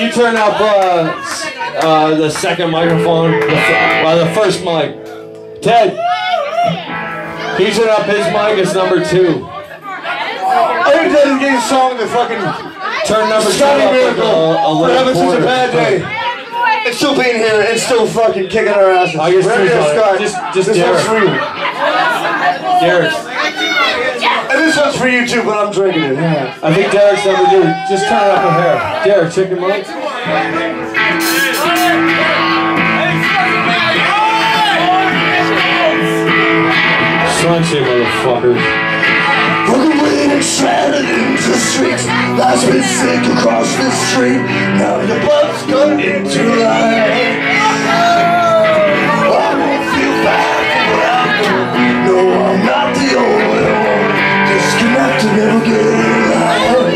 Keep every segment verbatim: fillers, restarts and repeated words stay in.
you turn up uh, uh, the second microphone? The, uh, the first mic. Ted. Can you turn up his mic? It's number two. I didn't dedicate a song to fucking turn number two Johnny up Miracle like a, a for having such a bad day. And still being here and still fucking kicking our asses. I guess Scott, just, just this Derek. one's for you. Derek. And this one's for you too, but I'm drinking it. Yeah. I think Derek's number two. Just turn it up a hair. Derek, check your mic. Sunshine, motherfuckers. Broken wind and shredded into the streets. Life's been sick across the street. Now your blood's gone into life. I won't feel bad for what I've done. No, I'm not the only one. Disconnected, never getting light.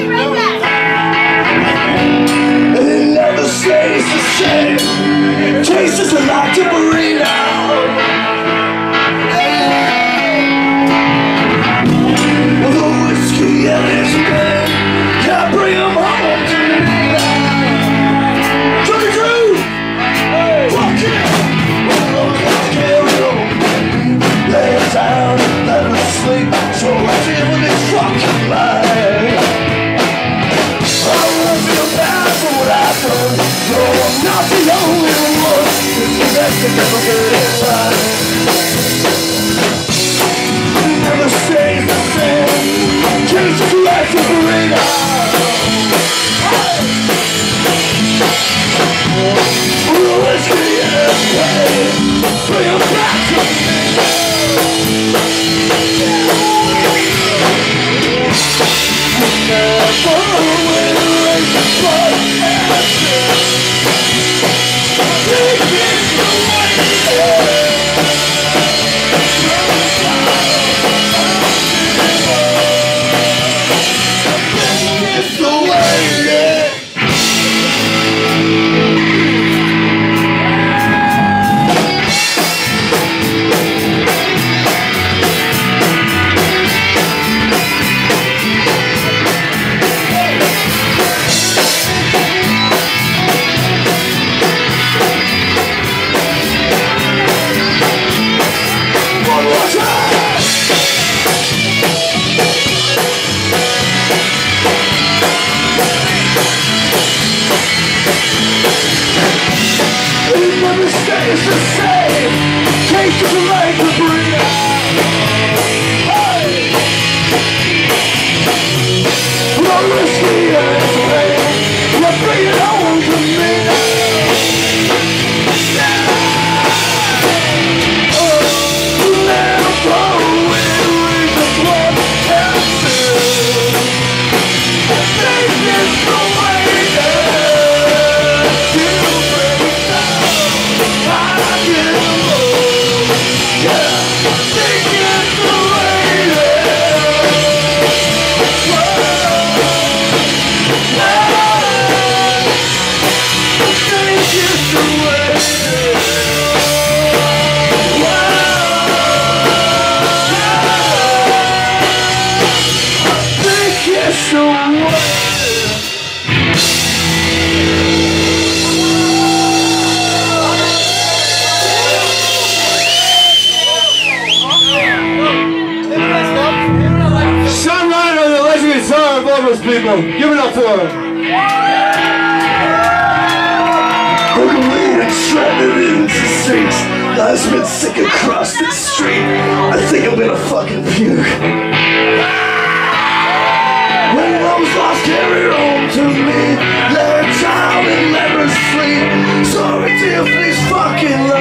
And it never stays the same. Taste is a lot to breathe out. Yeah, there's a man. Yeah, bring him home to me now. Johnny Drew! Fuck yeah! Roll on, let's carry on. Lay it down, let us sleep. So let's deal with this fucking life. I won't feel bad for what I've done. No, I'm not the only one. It's the best to never get it right. It never stays the same. Change the life of arena. We'll always create pain. Bring them back to me. Never will raise the blood and sin. Take it away. It's the same. Taste of the life of breathe. Hey! Well, whiskey and pain. You bring it home to me now. Oh, now go with the blood and sin. Take this away now. You bring it down. People, give it up for him. Broken weed and shredded into the streets. Life's been sick across the street. I think I'm gonna fucking puke. When I was lost, carry her home to me. Let her down and let her sleep. Sorry, dear, please fucking